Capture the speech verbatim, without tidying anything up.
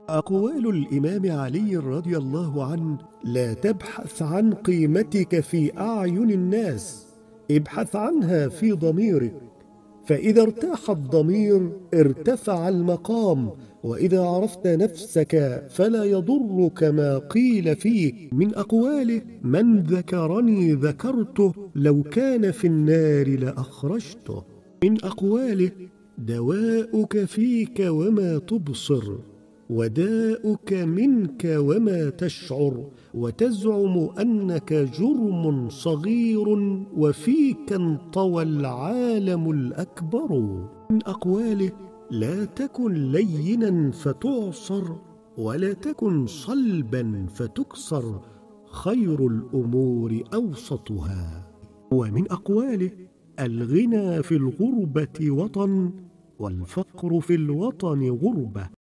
أقوال الإمام علي رضي الله عنه: لا تبحث عن قيمتك في أعين الناس، ابحث عنها في ضميرك، فإذا ارتاح الضمير ارتفع المقام، وإذا عرفت نفسك فلا يضرك ما قيل فيك. من أقواله: من ذكرني ذكرته، لو كان في النار لأخرجته. من أقواله: دواؤك فيك وما تبصر، وداؤك منك وما تشعر، وتزعم أنك جرم صغير وفيك انطوى العالم الأكبر. من أقواله: لا تكن لينا فتعصر، ولا تكن صلبا فتكسر، خير الأمور أوسطها. ومن أقواله: الغنى في الغربة وطن، والفقر في الوطن غربة.